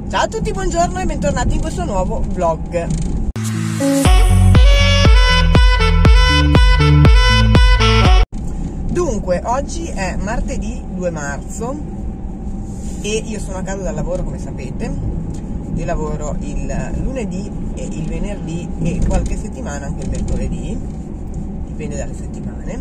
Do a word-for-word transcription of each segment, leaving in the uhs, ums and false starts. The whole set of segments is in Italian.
Ciao a tutti, buongiorno e bentornati in questo nuovo vlog. Dunque, oggi è martedì due marzo e io sono a casa dal lavoro, come sapete. Io lavoro il lunedì e il venerdì e qualche settimana anche il mercoledì, dipende dalle settimane.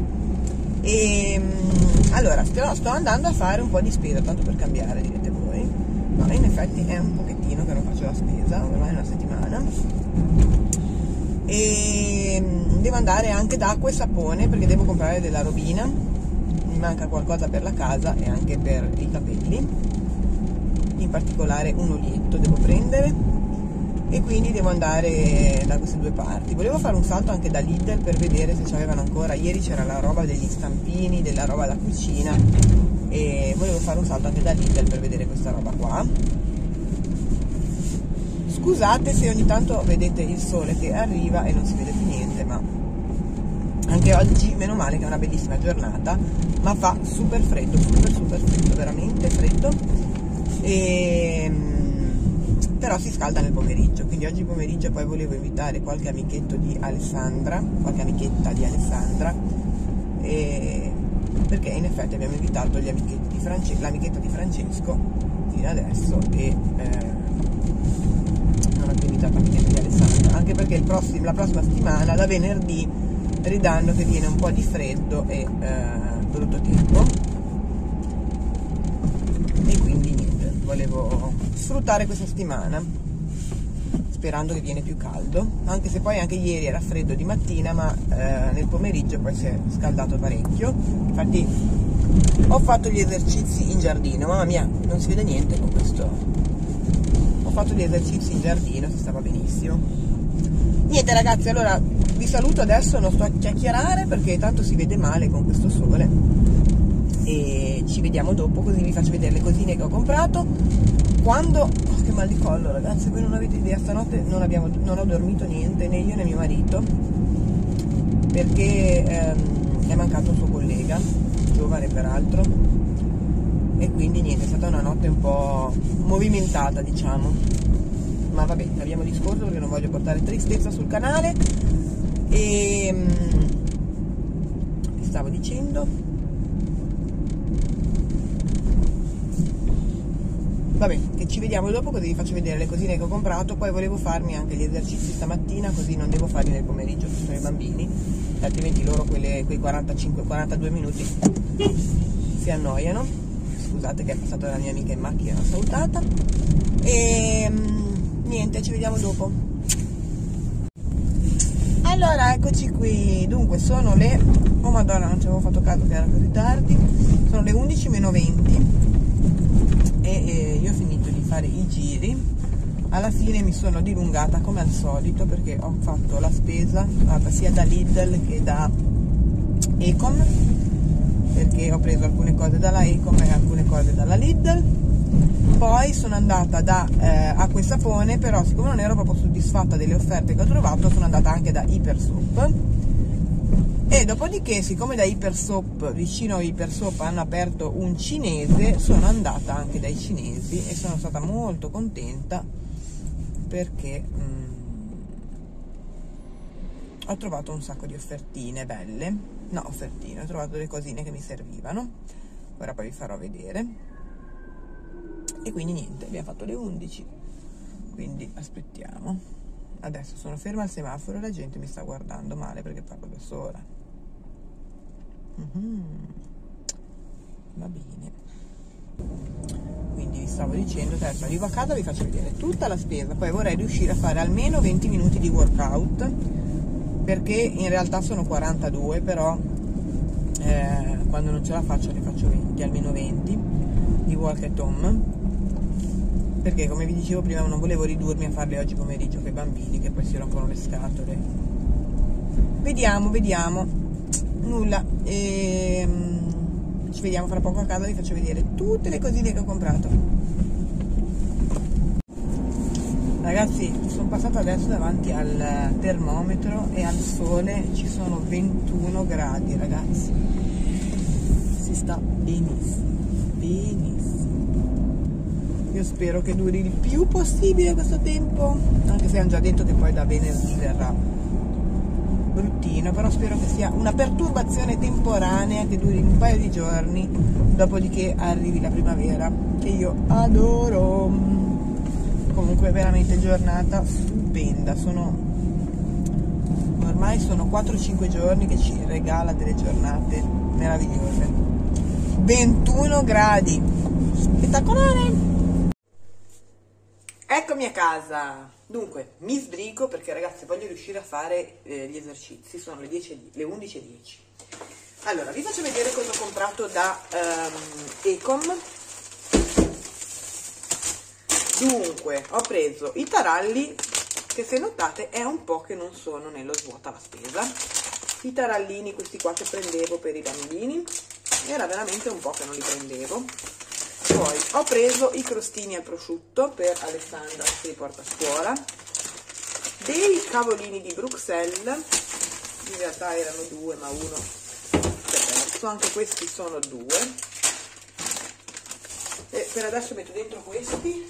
E allora sto, sto andando a fare un po' di spesa, tanto per cambiare, direte voi. No, in effetti è un pochettino che non faccio la spesa, ormai è una settimana. E devo andare anche da acqua e sapone perché devo comprare della robina, mi manca qualcosa per la casa e anche per i capelli, in particolare un olietto devo prendere e quindi devo andare da queste due parti. Volevo fare un salto anche da Lidl per vedere se c'avevano ancora, ieri c'era la roba degli stampini, della roba da cucina e volevo fare un salto anche da Lidl per vedere questa roba qua. Scusate se ogni tanto vedete il sole che arriva e non si vede più niente, ma anche oggi meno male che è una bellissima giornata, ma fa super freddo, super super freddo, veramente freddo, e però si scalda nel pomeriggio, quindi oggi pomeriggio poi volevo invitare qualche amichetto di Alessandra, qualche amichetta di Alessandra, e perché in effetti abbiamo invitato gli amichetti di France, l'amichetta di Francesco fino adesso e eh, non ho più invitato amichetti di Alessandra, anche perché il prossimo, la prossima settimana da venerdì ridando che viene un po' di freddo e eh, brutto tempo, e quindi niente, volevo sfruttare questa settimana sperando che viene più caldo, anche se poi anche ieri era freddo di mattina, ma eh, nel pomeriggio poi si è scaldato parecchio. Infatti ho fatto gli esercizi in giardino, mamma mia non si vede niente con questo, ho fatto gli esercizi in giardino, si stava benissimo. Niente ragazzi, allora vi saluto adesso, non sto a chiacchierare perché tanto si vede male con questo sole e ci vediamo dopo, così vi faccio vedere le cosine che ho comprato. Quando, oh, che mal di collo ragazzi, voi non avete idea, stanotte non, abbiamo, non ho dormito niente, né io né mio marito, perché ehm, è mancato un suo collega, giovane peraltro, e quindi niente, è stata una notte un po' movimentata, diciamo, ma vabbè, ne abbiamo discorso perché non voglio portare tristezza sul canale. E vi stavo dicendo, vabbè, che ci vediamo dopo, così vi faccio vedere le cosine che ho comprato. Poi volevo farmi anche gli esercizi stamattina, così non devo farli nel pomeriggio, ci sono i bambini, altrimenti loro quelle, quei quarantacinque quarantadue minuti si annoiano. Scusate che è passata la mia amica in macchina, l'ho salutata. E niente, ci vediamo dopo. Allora eccoci qui, dunque sono le, oh madonna non ci avevo fatto caso che era così tardi, sono le undici meno venti e, e io ho finito di fare i giri. Alla fine mi sono dilungata come al solito perché ho fatto la spesa sia da Lidl che da Ecom, perché ho preso alcune cose dalla Ecom e alcune cose dalla Lidl. Poi sono andata da eh, acqua e sapone, però siccome non ero proprio soddisfatta delle offerte che ho trovato sono andata anche da Ipersoap, e dopodiché siccome da Ipersoap, vicino a Ipersoap hanno aperto un cinese, sono andata anche dai cinesi e sono stata molto contenta perché mm, ho trovato un sacco di offertine belle, no offertine, ho trovato delle cosine che mi servivano, ora poi vi farò vedere. E quindi niente, abbiamo fatto le undici, quindi aspettiamo. Adesso sono ferma al semaforo e la gente mi sta guardando male perché parlo da sola. Mm-hmm. Va bene, quindi vi stavo dicendo che adesso arrivo a casa, vi faccio vedere tutta la spesa, poi vorrei riuscire a fare almeno venti minuti di workout, perché in realtà sono quarantadue, però eh, quando non ce la faccio ne faccio venti, almeno venti di walk at home, perché come vi dicevo prima non volevo ridurmi a farle oggi pomeriggio con i bambini che poi si rompono le scatole. Vediamo, vediamo, nulla, ehm, ci vediamo fra poco a casa, vi faccio vedere tutte le cosine che ho comprato. Ragazzi, sono passata adesso davanti al termometro e al sole, ci sono ventuno gradi ragazzi, si sta benissimo, benissimo. io spero che duri il più possibile questo tempo, anche se hanno già detto che poi da venerdì verrà bruttino, però spero che sia una perturbazione temporanea che duri un paio di giorni, dopodiché arrivi la primavera, che io adoro. Comunque veramente giornata stupenda, sono ormai sono quattro cinque giorni che ci regala delle giornate meravigliose. ventuno gradi, spettacolare. Eccomi a casa. Dunque mi sbrigo perché ragazzi voglio riuscire a fare eh, gli esercizi. Sono le, dieci, le undici e dieci. Allora vi faccio vedere cosa ho comprato da um, Ecom. Dunque ho preso i taralli, che se notate è un po' che non sono nello svuota la spesa. I tarallini questi qua che prendevo per i bambini, era veramente un po' che non li prendevo. Poi ho preso i crostini al prosciutto per Alessandra che si riporta a scuola, dei cavolini di Bruxelles, in realtà erano due ma uno si è perso, anche questi sono due, e per adesso metto dentro questi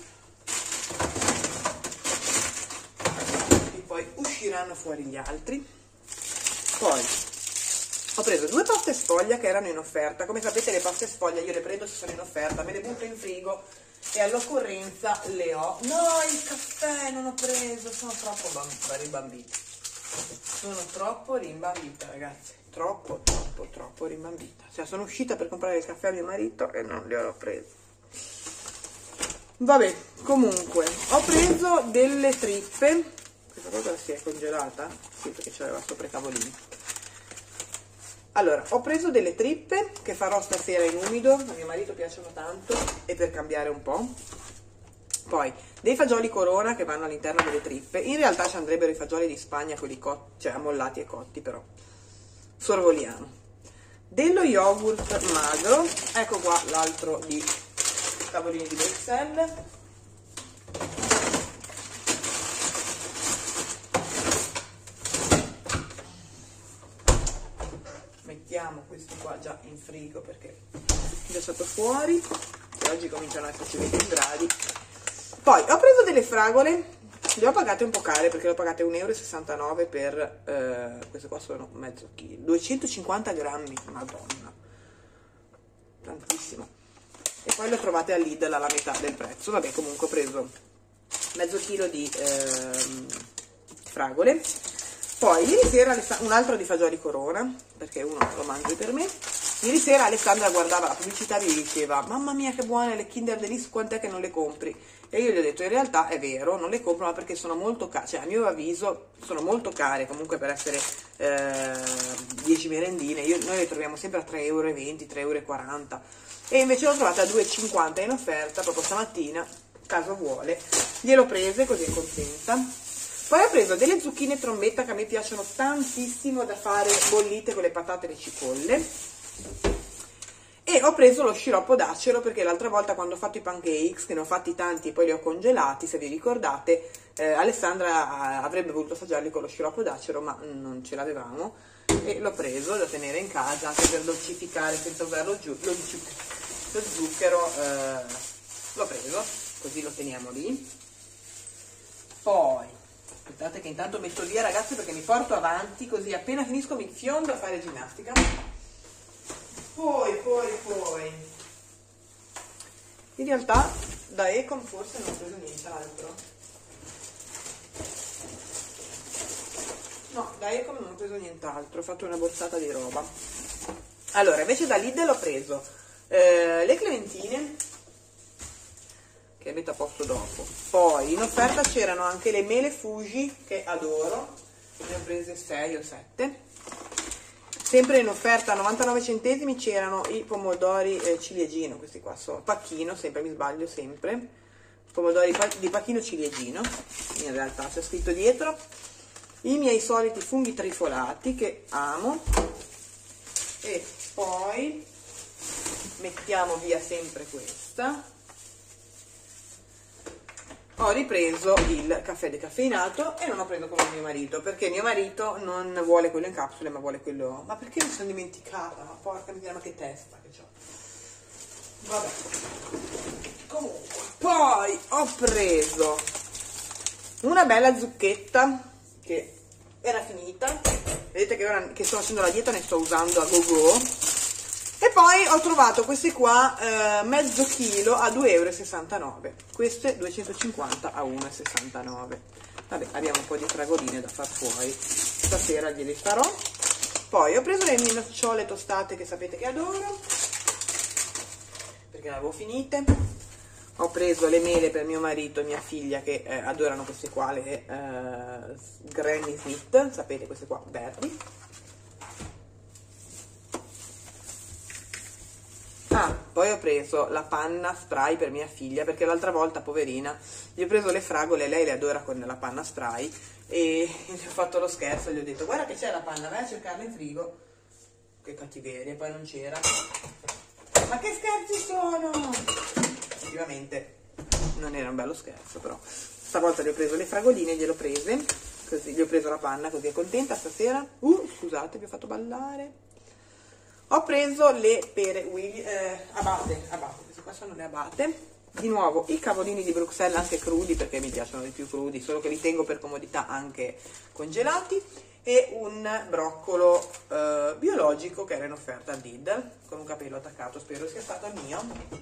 e poi usciranno fuori gli altri. Poi ho preso due paste sfoglia che erano in offerta. Come sapete le paste sfoglia io le prendo se sono in offerta, me le butto in frigo e all'occorrenza le ho. No, il caffè non ho preso, sono troppo rimbambita. Sono troppo rimbambita ragazzi, troppo troppo troppo rimbambita. Cioè sono uscita per comprare il caffè a mio marito e non le ho preso. Vabbè, comunque ho preso delle trippe. Questa cosa si è congelata? Sì, perché c'aveva sopra i tavolini. Allora, ho preso delle trippe che farò stasera in umido, a mio marito piacciono tanto, e per cambiare un po'. Poi, dei fagioli Corona che vanno all'interno delle trippe. In realtà ci andrebbero i fagioli di Spagna, quelli cotti, cioè ammollati e cotti, però sorvoliamo. Dello yogurt magro, ecco qua l'altro di tavolini di Bruxelles. Mettiamo questi qua già in frigo perché li ho lasciato fuori, e oggi cominciano a esserci venti gradi. Poi ho preso delle fragole, le ho pagate un po' care perché le ho pagate un euro e sessantanove per eh, queste qua sono mezzo chilo, duecentocinquanta grammi, madonna, tantissimo. E poi le trovate a Lidl alla metà del prezzo. Vabbè, comunque ho preso mezzo chilo di eh, fragole. Poi ieri sera un altro di fagioli Corona, perché uno lo mangio per me. Ieri sera Alessandra guardava la pubblicità e mi diceva: mamma mia che buone le Kinder Delice, quant'è che non le compri? E io gli ho detto: in realtà è vero, non le compro, ma perché sono molto care, cioè a mio avviso sono molto care comunque per essere eh, dieci merendine. Io, noi le troviamo sempre a tre e venti euro, tre e quaranta euro, e invece l'ho trovata a due e cinquanta in offerta proprio stamattina, caso vuole, gliel'ho prese, così è contenta. Poi ho preso delle zucchine trombetta che a me piacciono tantissimo da fare bollite con le patate e le cipolle, e ho preso lo sciroppo d'acero perché l'altra volta quando ho fatto i pancakes, che ne ho fatti tanti e poi li ho congelati, se vi ricordate, eh, Alessandra avrebbe voluto assaggiarli con lo sciroppo d'acero ma non ce l'avevamo, e l'ho preso da tenere in casa anche per dolcificare senza usare lo, giu lo, lo zucchero. eh, l'ho preso, così lo teniamo lì. Poi aspettate che intanto metto via ragazzi perché mi porto avanti, così appena finisco mi fiondo a fare ginnastica. Poi, poi, poi in realtà da Ecom forse non ho preso nient'altro. No, da Ecom non ho preso nient'altro, ho fatto una borsata di roba. Allora, invece da Lidl ho preso eh, le clementine, che metto a posto dopo. Poi in offerta c'erano anche le mele Fuji, che adoro, ne ho prese sei o sette. Sempre in offerta a novantanove centesimi c'erano i pomodori eh, ciliegino, questi qua sono pacchino, sempre mi sbaglio sempre, pomodori di pacchino ciliegino, in realtà c'è scritto dietro. I miei soliti funghi trifolati che amo, e poi mettiamo via sempre questa. Ho ripreso il caffè decaffeinato e non ho preso quello di mio marito perché mio marito non vuole quello in capsule ma vuole quello. Ma perché mi sono dimenticata? Ma porca miseria, ma che testa che ho. Vabbè, comunque Poi ho preso una bella zucchetta che era finita, vedete che ora che sto facendo la dieta ne sto usando a go go. E poi ho trovato questi qua, eh, mezzo chilo a due e sessantanove euro, queste duecentocinquanta a uno e sessantanove. Vabbè, abbiamo un po' di fragoline da far fuori, stasera glieli farò. Poi ho preso le mie nocciole tostate che sapete che adoro, perché le avevo finite. Ho preso le mele per mio marito e mia figlia che eh, adorano queste qua, le eh, Granny Smith, sapete, queste qua verdi. Ah, poi ho preso la panna spray per mia figlia, perché l'altra volta, poverina, gli ho preso le fragole, lei le adora con la panna spray, e gli ho fatto lo scherzo, gli ho detto guarda che c'è la panna, vai a cercarla in frigo. Che cattiveria, poi non c'era. Ma che scherzi sono? Effettivamente non era un bello scherzo, però stavolta gli ho preso le fragoline, gliele ho prese, così gli ho preso la panna, così è contenta stasera. Uh, scusate, vi ho fatto ballare. Ho preso le pere Willy, eh, abate, abate, queste qua sono le abate. Di nuovo i cavolini di Bruxelles, anche crudi, perché mi piacciono di più crudi, solo che li tengo per comodità anche congelati. E un broccolo eh, biologico che era in offerta al Lidl, con un capello attaccato, spero sia stato il mio.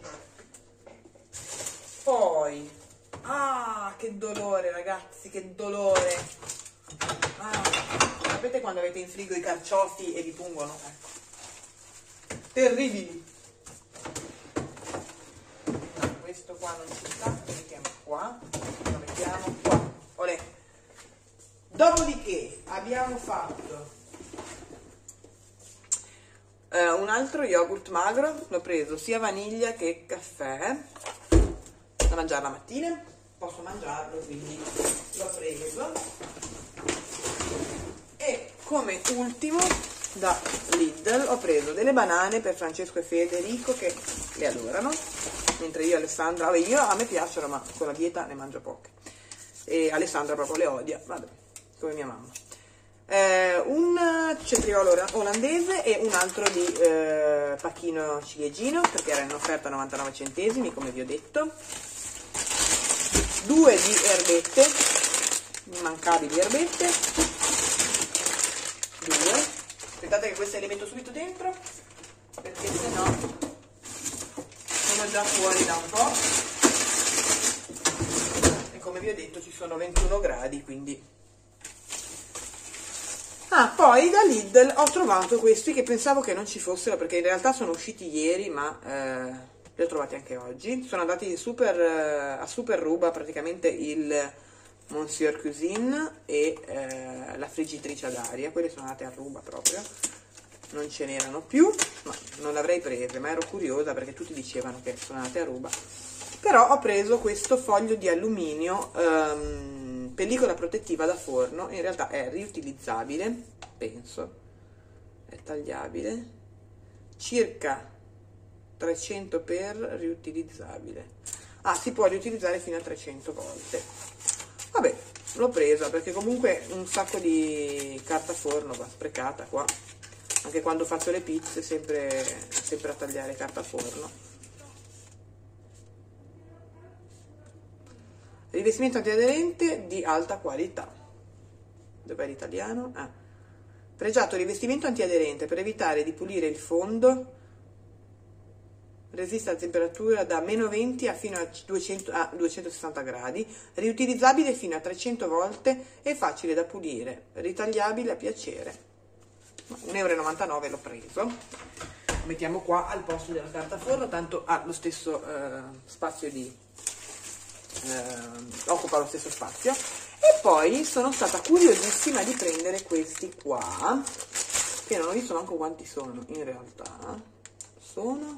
Poi, ah, che dolore ragazzi, che dolore. Ah, sapete quando avete in frigo i carciofi e vi pungono? Ecco. Terribili. No, questo qua non ci sta, lo mettiamo qua, lo mettiamo qua. Olè. Dopodiché abbiamo fatto eh, un altro yogurt magro, l'ho preso sia vaniglia che caffè, da mangiare la mattina, posso mangiarlo, quindi l'ho preso. E come ultimo da Lidl ho preso delle banane per Francesco e Federico che le adorano, mentre io e Alessandra, vabbè, io a me piacciono ma con la dieta ne mangio poche, e Alessandra proprio le odia, vabbè, come mia mamma. Eh, un cetriolo olandese e un altro di eh, pacchino ciliegino, perché era in offerta a novantanove centesimi, come vi ho detto. Due di erbette, immancabili erbette, due. Aspettate che queste le metto subito dentro, perché sennò sono già fuori da un po'. E come vi ho detto ci sono ventuno gradi, quindi... Ah, poi da Lidl ho trovato questi che pensavo che non ci fossero, perché in realtà sono usciti ieri, ma eh, li ho trovati anche oggi. Sono andati super, eh, a super ruba, praticamente il Monsieur Cuisine e eh, la friggitrice ad aria. Quelle sono andate a ruba proprio, non ce n'erano più, ma non l'avrei prese, ma ero curiosa perché tutti dicevano che sono andate a ruba. Però ho preso questo foglio di alluminio, um, pellicola protettiva da forno, in realtà è riutilizzabile, penso, è tagliabile, circa trecento per riutilizzabile. Ah, si può riutilizzare fino a trecento volte. Vabbè, l'ho presa perché comunque un sacco di carta forno va sprecata qua, anche quando faccio le pizze, sempre, sempre a tagliare carta forno. Rivestimento antiaderente di alta qualità. Dov'è l'italiano? Ah. Pregiato rivestimento antiaderente per evitare di pulire il fondo. Resiste alla temperatura da meno venti a fino a, duecento, a duecentosessanta gradi. Riutilizzabile fino a trecento volte e facile da pulire. Ritagliabile a piacere. un euro e novantanove l'ho preso. Lo mettiamo qua al posto della carta forno, tanto ha lo stesso eh, spazio di... Eh, occupa lo stesso spazio. E poi sono stata curiosissima di prendere questi qua, che non ho visto manco quanti sono in realtà. Sono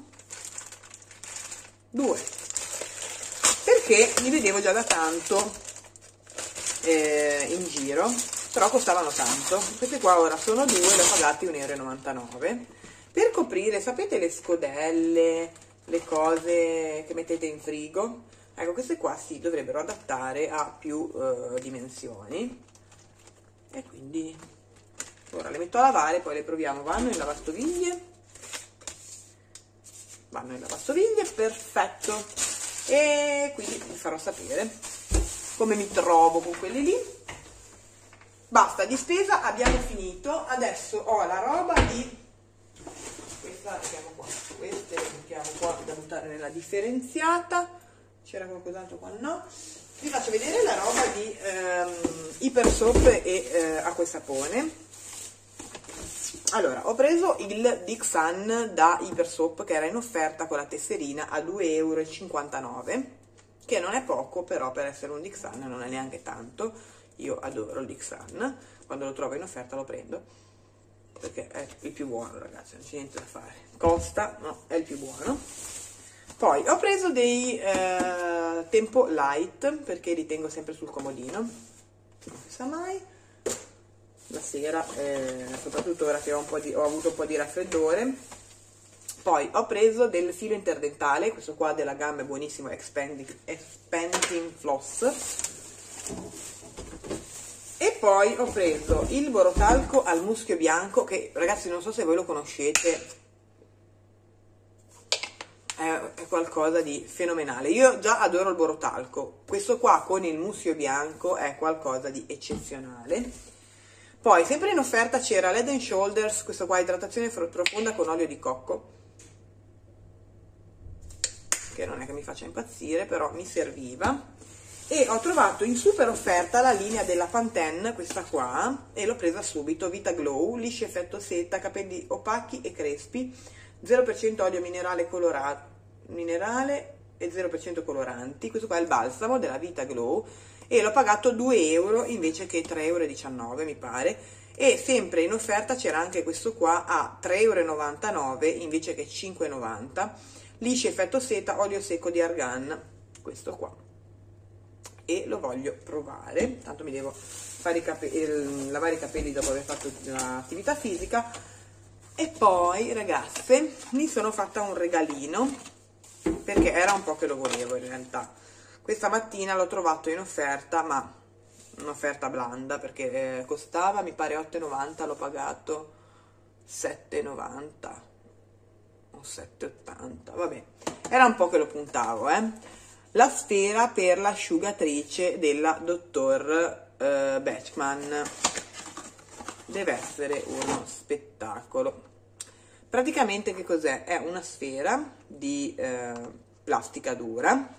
due, perché li vedevo già da tanto eh, in giro, però costavano tanto. Questi qua ora sono due, li ho pagati un euro e novantanove per coprire, sapete, le scodelle, le cose che mettete in frigo. Ecco, queste qua si dovrebbero adattare a più uh, dimensioni, e quindi ora le metto a lavare, poi le proviamo. Vanno in lavastoviglie, vanno in lavastoviglie, perfetto. e quindi vi farò sapere come mi trovo con quelli lì. Basta, di spesa abbiamo finito. Adesso ho la roba di questa, la mettiamo qua, queste le mettiamo qua da buttare nella differenziata. C'era qualcos'altro qua? No. Vi faccio vedere la roba di ehm, Hyper Soap e eh, acqua e sapone. Allora, ho preso il Dick Sun da Hyper Soap che era in offerta con la tesserina a due e cinquantanove euro, che non è poco, però per essere un Dick Sun non è neanche tanto. Io adoro il Dick Sun, quando lo trovo in offerta lo prendo, perché è il più buono, ragazzi, non c'è niente da fare. Costa, no, è il più buono. Poi ho preso dei eh, Tempo Light, perché li tengo sempre sul comodino, non si sa mai. La sera, eh, soprattutto ora che ho, un po di, ho avuto un po' di raffreddore. Poi ho preso del filo interdentale, questo qua della gamma è buonissimo, Expanding, Expanding Floss. E poi ho preso il borotalco al muschio bianco, che ragazzi non so se voi lo conoscete, è, è qualcosa di fenomenale. Io già adoro il borotalco, questo qua con il muschio bianco è qualcosa di eccezionale. Poi, sempre in offerta c'era l'Head and Shoulders, questo qua, idratazione profonda con olio di cocco, che non è che mi faccia impazzire, però mi serviva. E ho trovato in super offerta la linea della Pantene, questa qua, e l'ho presa subito, Vita Glow, lisci effetto seta, capelli opachi e crespi, zero per cento olio minerale colorato, minerale e zero per cento coloranti. Questo qua è il balsamo della Vita Glow, e l'ho pagato due euro invece che tre e diciannove euro mi pare, e sempre in offerta c'era anche questo qua a tre e novantanove euro invece che cinque e novanta, lisci effetto seta, olio secco di argan, questo qua, e lo voglio provare, tanto mi devo fare i capelli, lavare i capelli dopo aver fatto l'attività fisica. E poi ragazze mi sono fatta un regalino, perché era un po' che lo volevo in realtà. Questa mattina l'ho trovato in offerta, ma un'offerta blanda, perché eh, costava mi pare otto e novanta, l'ho pagato sette e novanta o sette e ottanta, vabbè, era un po' che lo puntavo, eh. La sfera per l'asciugatrice della dottor eh, Bachman, deve essere uno spettacolo. Praticamente che cos'è? È una sfera di eh, plastica dura,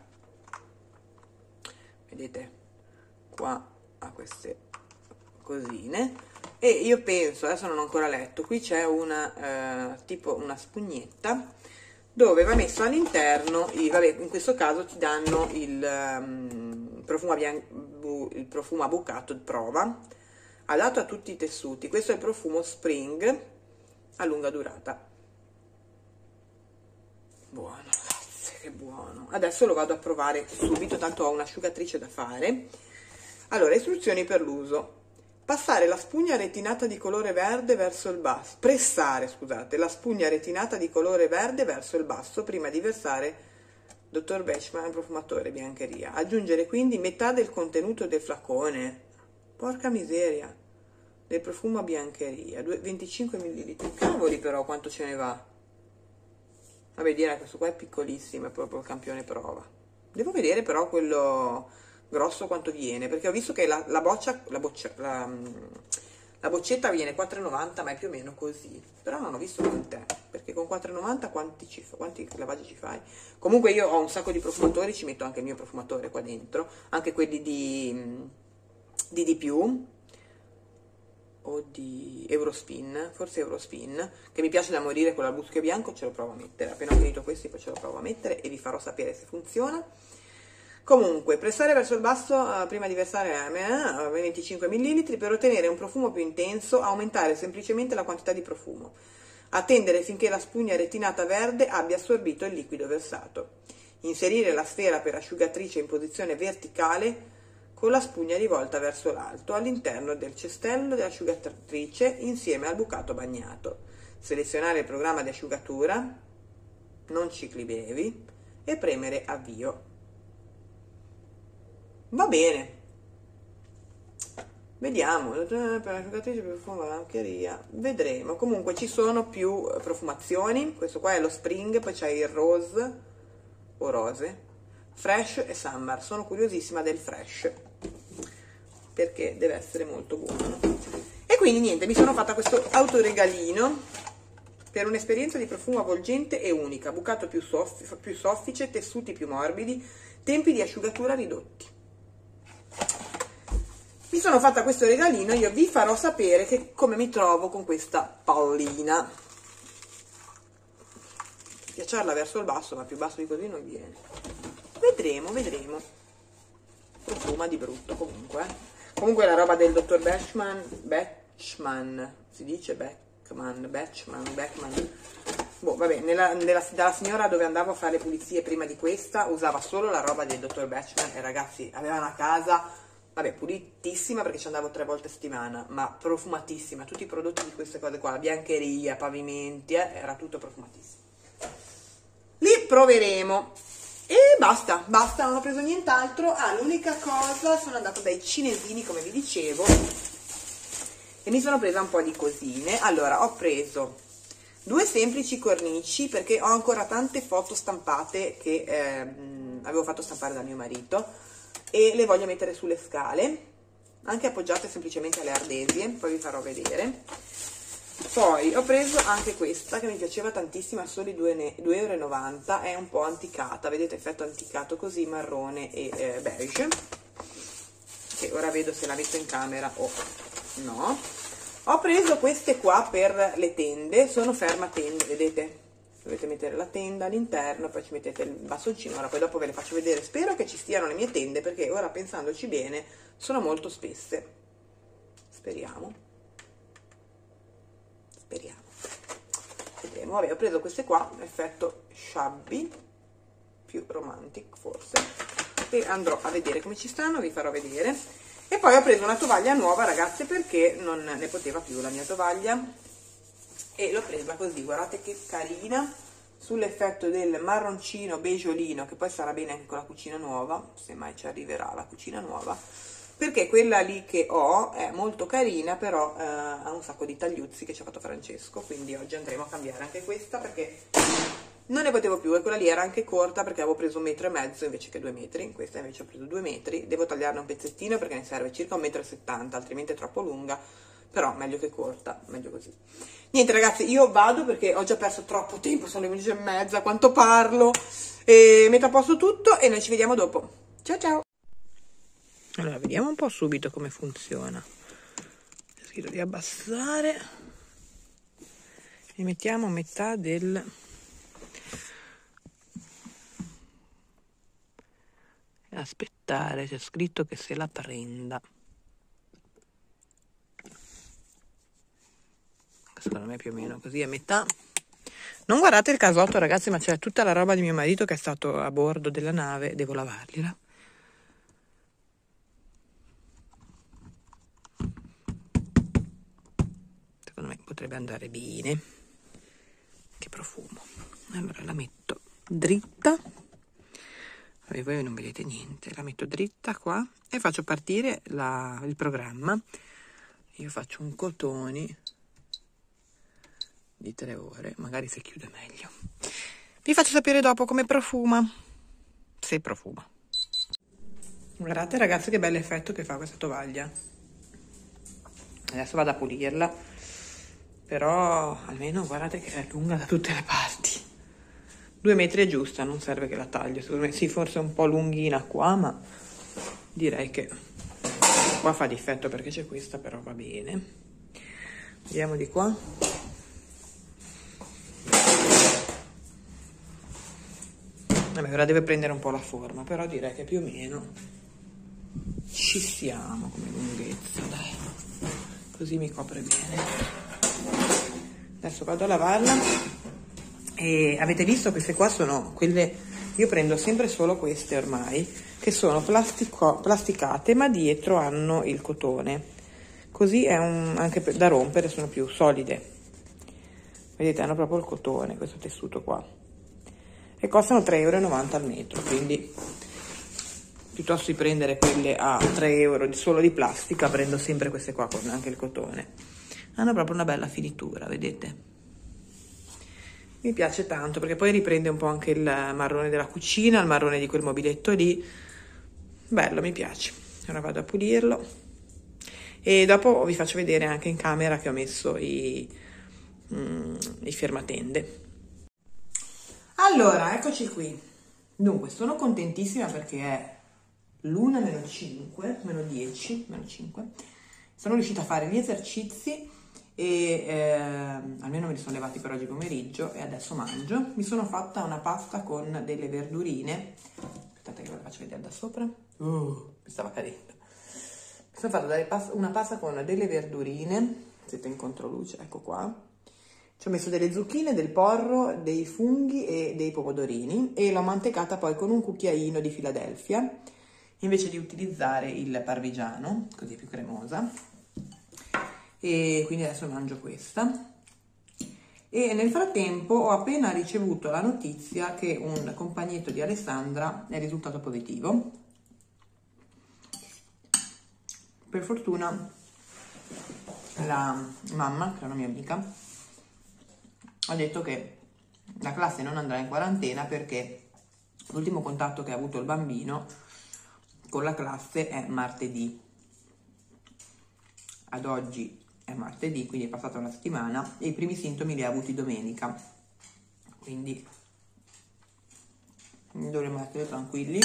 vedete qua ha queste cosine, e io penso, adesso non ho ancora letto, qui c'è una eh, tipo una spugnetta dove va messo all'interno, vabbè, in questo caso ti danno il, um, profumo, il profumo a bucato di prova, adatto a tutti i tessuti. Questo è il profumo Spring a lunga durata. Buono ragazzi, che buono. Adesso lo vado a provare subito, tanto ho un'asciugatrice da fare. Allora, istruzioni per l'uso: passare la spugna retinata di colore verde verso il basso, pressare, scusate, la spugna retinata di colore verde verso il basso prima di versare dottor Bachman, profumatore biancheria. Aggiungere quindi metà del contenuto del flacone, porca miseria, del profumo biancheria, venticinque millilitri, cavoli, però quanto ce ne va. Vabbè, direi questo qua è piccolissimo, è proprio il campione prova. Devo vedere però quello grosso quanto viene, perché ho visto che la, la boccia, la, boccia la, la boccetta viene quattro e novanta, ma è più o meno così, però non ho visto quant'è, perché con quattro e novanta quanti, ci, quanti lavaggi ci fai? Comunque io ho un sacco di profumatori, ci metto anche il mio profumatore qua dentro, anche quelli di di, di più o di Eurospin, forse Eurospin, che mi piace da morire con l'albuschio bianco, ce lo provo a mettere, appena ho finito questi poi ce lo provo a mettere e vi farò sapere se funziona. Comunque, pressare verso il basso uh, prima di versare uh, venticinque millilitri per ottenere un profumo più intenso, aumentare semplicemente la quantità di profumo. Attendere finché la spugna retinata verde abbia assorbito il liquido versato. Inserire la sfera per asciugatrice in posizione verticale con la spugna rivolta verso l'alto all'interno del cestello dell'asciugatrice insieme al bucato bagnato. Selezionare il programma di asciugatura, non cicli brevi, e premere avvio. Va bene, vediamo, per l'asciugatrice per profumo biancheria, vedremo. Comunque ci sono più profumazioni, questo qua è lo Spring, poi c'è il Rose o Rose, Fresh e Summer. Sono curiosissima del Fresh perché deve essere molto buono. E quindi niente, mi sono fatta questo autoregalino per un'esperienza di profumo avvolgente e unica, bucato più, soff più soffice, tessuti più morbidi, tempi di asciugatura ridotti. Mi sono fatta questo regalino, io vi farò sapere che, come mi trovo con questa pallina. Schiacciarla verso il basso, ma più basso di così non viene. Vedremo, vedremo. Profuma di brutto comunque. Comunque la roba del dottor Beckman, Beckman, si dice Beckman, Beckman, Beckman. Boh, vabbè, nella, nella, dalla signora dove andavo a fare le pulizie prima di questa, usava solo la roba del dottor Beckman e ragazzi, aveva una casa, vabbè, pulitissima perché ci andavo tre volte a settimana, ma profumatissima. Tutti i prodotti di queste cose qua, la biancheria, pavimenti, eh, era tutto profumatissimo. Li proveremo. E basta, basta, non ho preso nient'altro. Ah, l'unica cosa, sono andata dai cinesini, come vi dicevo, e mi sono presa un po' di cosine. Allora, ho preso due semplici cornici, perché ho ancora tante foto stampate che eh, avevo fatto stampare da mio marito, e le voglio mettere sulle scale, anche appoggiate semplicemente alle ardesie, poi vi farò vedere. Poi ho preso anche questa che mi piaceva tantissimo, a soli due euro e novanta, è un po' anticata, vedete, effetto anticato così, marrone e eh, beige, che ora vedo se la metto in camera o no. Ho preso queste qua per le tende, sono ferma tende, vedete? Dovete mettere la tenda all'interno, poi ci mettete il bassoncino, ora poi dopo ve le faccio vedere. Spero che ci stiano le mie tende, perché ora pensandoci bene sono molto spesse. Speriamo. Speriamo. Vedremo. Vabbè, ho preso queste qua, effetto shabby, più romantic forse, e andrò a vedere come ci stanno, vi farò vedere. E poi ho preso una tovaglia nuova, ragazze, perché non ne poteva più la mia tovaglia, e l'ho presa così, guardate che carina, sull'effetto del marroncino beigeolino, che poi sarà bene anche con la cucina nuova, se mai ci arriverà la cucina nuova, perché quella lì che ho è molto carina, però eh, ha un sacco di tagliuzzi che ci ha fatto Francesco, quindi oggi andremo a cambiare anche questa, perché non ne potevo più, e quella lì era anche corta, perché avevo preso un metro e mezzo invece che due metri, questa invece ho preso due metri, devo tagliarne un pezzettino perché ne serve circa un metro e settanta, altrimenti è troppo lunga, però meglio che corta, meglio così. Niente ragazzi, io vado perché ho già perso troppo tempo, sono le undici e mezza, quanto parlo, e metto a posto tutto e noi ci vediamo dopo. Ciao ciao! Allora, vediamo un po' subito come funziona. Cerco di abbassare e mettiamo metà del... aspettare, c'è scritto che se la prenda. Secondo me più o meno così, a metà. Non guardate il casotto ragazzi, ma c'è tutta la roba di mio marito che è stato a bordo della nave, devo lavargliela. Secondo me potrebbe andare bene. Che profumo. Allora la metto dritta. Vabbè, voi non vedete niente, la metto dritta qua e faccio partire la, il programma. Io faccio un cotoni di tre ore, magari se chiude meglio. Vi faccio sapere dopo come profuma, se profuma. Guardate ragazzi che bell'effetto che fa questa tovaglia. Adesso vado a pulirla, però almeno guardate che è lunga da tutte le parti. Due metri è giusta, non serve che la taglio, secondo me. Sì, forse è un po' lunghina qua, ma direi che qua fa difetto perché c'è questa, però va bene. Vediamo di qua. Vabbè, ora deve prendere un po' la forma, però direi che più o meno ci siamo come lunghezza, dai. Così mi copre bene. Adesso vado a lavarla. E avete visto, queste qua sono quelle, io prendo sempre solo queste ormai, che sono plastico, plasticate, ma dietro hanno il cotone, così è un, anche per, da rompere, sono più solide. Vedete, hanno proprio il cotone, questo tessuto qua, e costano tre euro e novanta al metro, quindi piuttosto di prendere quelle a tre euro solo di plastica, prendo sempre queste qua con anche il cotone. Hanno proprio una bella finitura, vedete? mi piace tanto perché poi riprende un po' anche il marrone della cucina, il marrone di quel mobiletto lì, bello, mi piace. Ora vado a pulirlo e dopo vi faccio vedere anche in camera che ho messo i, mm, i fermatende. Allora, eccoci qui. Dunque, sono contentissima perché è l'una meno cinque, meno dieci, meno cinque. Sono riuscita a fare gli esercizi e eh, almeno me li sono levati per oggi pomeriggio e adesso mangio. Mi sono fatta una pasta con delle verdurine. Aspettate che ve la faccio vedere da sopra. Uh, mi stava cadendo. Mi sono fatta una pasta con delle verdurine. Siete in controluce, ecco qua. Ci ho messo delle zucchine, del porro, dei funghi e dei pomodorini e l'ho mantecata poi con un cucchiaino di Philadelphia invece di utilizzare il parmigiano, così è più cremosa. E quindi adesso mangio questa. E nel frattempo ho appena ricevuto la notizia che un compagnetto di Alessandra è risultato positivo. Per fortuna la mamma, che è una mia amica, ha detto che la classe non andrà in quarantena perché l'ultimo contatto che ha avuto il bambino con la classe è martedì. Ad oggi è martedì, quindi è passata una settimana e i primi sintomi li ha avuti domenica, quindi dovremmo essere tranquilli.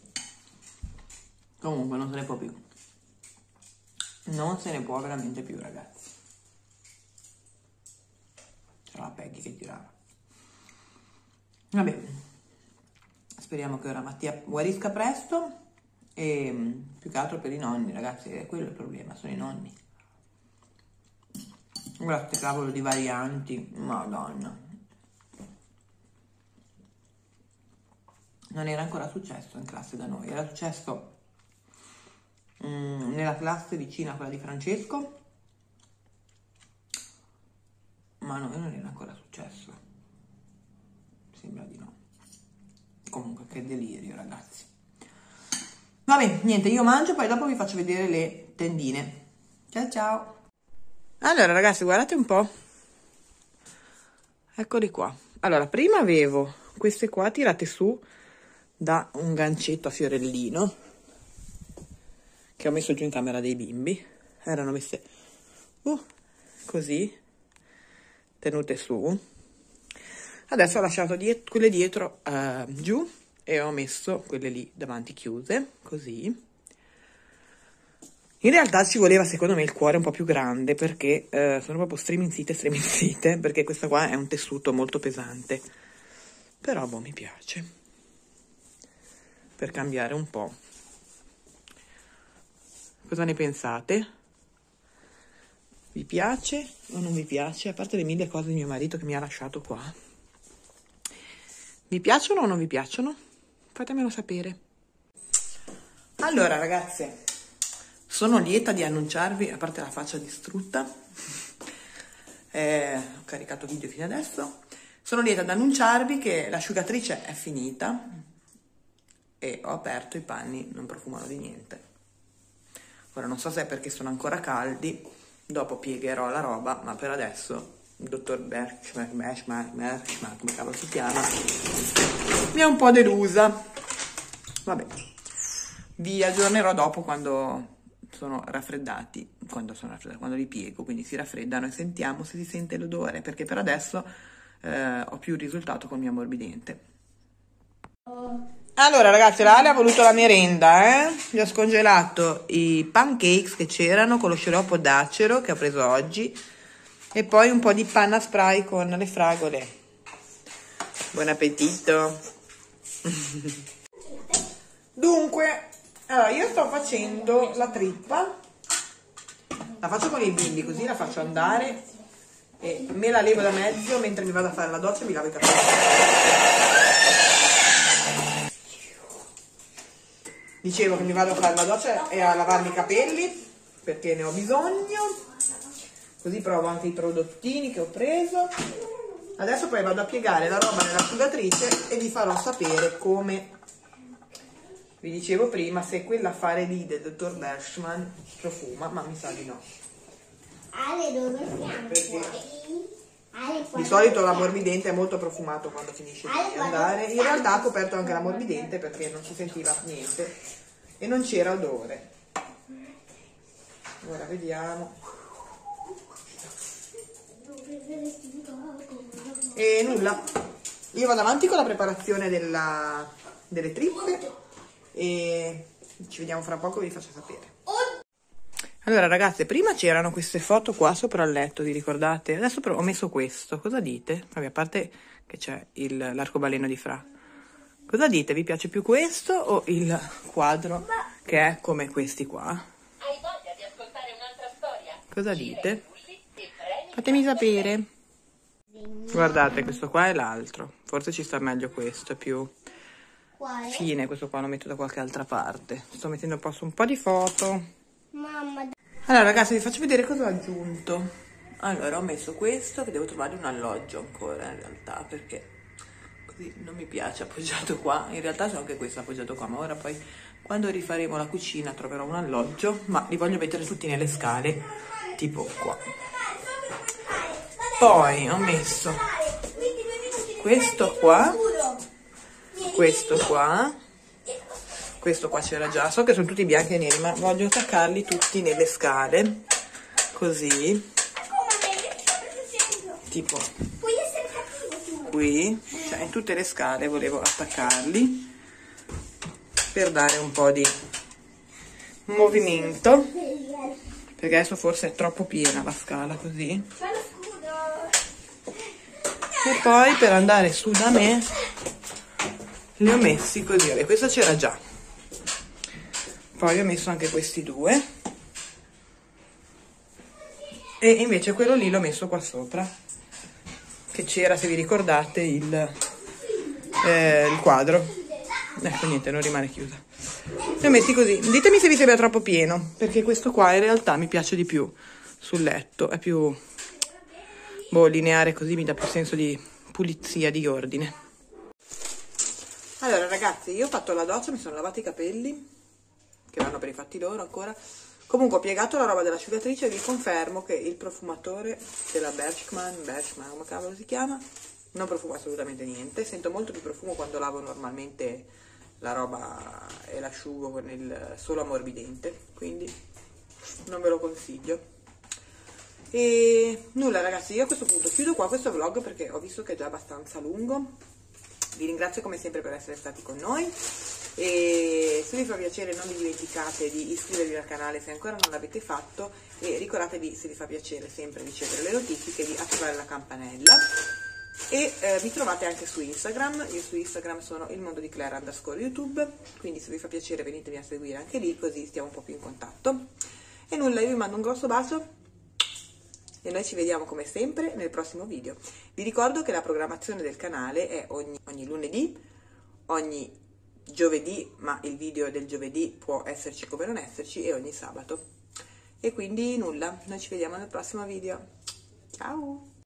Comunque non se ne può più, non se ne può veramente più, ragazzi. C'era la Peggy che tirava. Vabbè, speriamo che ora Mattia guarisca presto e più che altro per i nonni, ragazzi, è quello il problema, sono i nonni. Guarda che cavolo di varianti, madonna. Non era ancora successo in classe da noi, era successo mm, nella classe vicina a quella di Francesco, ma a noi non era ancora successo. Sembra di no. Comunque che delirio, ragazzi. Vabbè, niente, io mangio, poi dopo vi faccio vedere le tendine. Ciao ciao! Allora ragazzi, guardate un po', eccoli qua. Allora, prima avevo queste qua tirate su da un gancetto a fiorellino che ho messo giù in camera dei bimbi, erano messe uh, così, tenute su. Adesso ho lasciato diet- quelle dietro uh, giù e ho messo quelle lì davanti chiuse, così. In realtà ci voleva secondo me il cuore un po' più grande perché eh, sono proprio striminzite striminzite, perché questa qua è un tessuto molto pesante, però boh, mi piace per cambiare un po'. Cosa ne pensate? Vi piace o non vi piace? A parte le mille cose di mio marito che mi ha lasciato qua, vi piacciono o non vi piacciono? Fatemelo sapere. Allora ragazze, sono lieta di annunciarvi, a parte la faccia distrutta, eh, ho caricato video fino adesso, sono lieta di annunciarvi che l'asciugatrice è finita e ho aperto i panni, non profumano di niente. Ora non so se è perché sono ancora caldi, dopo piegherò la roba, ma per adesso il dottor Berkshire, come cavolo si chiama, mi ha un po' delusa. Vabbè, vi aggiornerò dopo quando sono raffreddati, quando sono raffreddati, quando li piego, quindi si raffreddano e sentiamo se si sente l'odore, perché per adesso eh, ho più risultato col mio ammorbidente. Allora ragazzi, la Ale ha voluto la merenda, eh? Gli ho scongelato i pancakes che c'erano con lo sciroppo d'acero che ho preso oggi e poi un po' di panna spray con le fragole. Buon appetito! Dunque, allora io sto facendo la trippa, la faccio con i bimbi così la faccio andare e me la levo da mezzo mentre mi vado a fare la doccia e mi lavo i capelli. Dicevo che mi vado a fare la doccia e a lavarmi i capelli perché ne ho bisogno, così provo anche i prodottini che ho preso. Adesso poi vado a piegare la roba nell'asciugatrice e vi farò sapere come vi dicevo prima, se quell'affare lì del dottor Berkshire profuma, ma mi sa di no. Ale, dove siamo? Perché? Di solito l'ammorbidente è molto profumato quando finisce di andare. In realtà ho coperto anche l'ammorbidente perché non si sentiva niente e non c'era odore. Ora vediamo. E nulla, io vado avanti con la preparazione della, delle trippe e ci vediamo fra poco, vi faccio sapere. Allora ragazze, prima c'erano queste foto qua sopra il letto, vi ricordate? Adesso però ho messo questo, cosa dite? Vabbè, a parte che c'è l'arcobaleno di Fra. Cosa dite? Vi piace più questo o il quadro che è come questi qua? Hai voglia di ascoltare un'altra storia? Cosa dite? Fatemi sapere. Guardate, questo qua è l'altro. Forse ci sta meglio questo, è più fine. Questo qua lo metto da qualche altra parte. Sto mettendo a posto un po' di foto. Mamma. Allora ragazzi, vi faccio vedere cosa ho aggiunto. Allora, ho messo questo, che devo trovare un alloggio ancora in realtà, perché così non mi piace appoggiato qua. In realtà c'è anche questo appoggiato qua, ma ora poi quando rifaremo la cucina troverò un alloggio, ma li voglio mettere tutti nelle scale, tipo qua. Poi ho messo questo qua, questo qua, questo qua c'era già, so che sono tutti bianchi e neri, ma voglio attaccarli tutti nelle scale, così, tipo qui, cioè in tutte le scale volevo attaccarli per dare un po' di movimento, perché adesso forse è troppo piena la scala così. E poi per andare su da me li ho messi così. Vabbè, questo c'era già, poi ho messo anche questi due e invece quello lì l'ho messo qua sopra, che c'era, se vi ricordate, il, eh, il quadro. Ecco, niente, non rimane chiusa. Li ho messi così. Ditemi se vi sembra troppo pieno, perché questo qua in realtà mi piace di più sul letto, è più boh, lineare, così mi dà più senso di pulizia, di ordine. Allora ragazzi, io ho fatto la doccia, mi sono lavati i capelli, che vanno per i fatti loro ancora. Comunque ho piegato la roba dell'asciugatrice e vi confermo che il profumatore della Bershman, Bershman, come cavolo si chiama, non profuma assolutamente niente. Sento molto più profumo quando lavo normalmente la roba e l'asciugo con il solo ammorbidente, quindi non ve lo consiglio. E nulla ragazzi, io a questo punto chiudo qua questo vlog perché ho visto che è già abbastanza lungo. Vi ringrazio come sempre per essere stati con noi e se vi fa piacere non vi dimenticate di iscrivervi al canale se ancora non l'avete fatto e ricordatevi, se vi fa piacere, sempre ricevere le notifiche, di attivare la campanella. E eh, mi trovate anche su Instagram. Io su Instagram sono il mondo di Claire underscore YouTube, quindi se vi fa piacere venitemi a seguire anche lì, così stiamo un po' più in contatto. E nulla, io vi mando un grosso bacio e noi ci vediamo come sempre nel prossimo video. Vi ricordo che la programmazione del canale è ogni, ogni lunedì, ogni giovedì, ma il video del giovedì può esserci come non esserci, e ogni sabato. E quindi nulla, noi ci vediamo nel prossimo video. Ciao!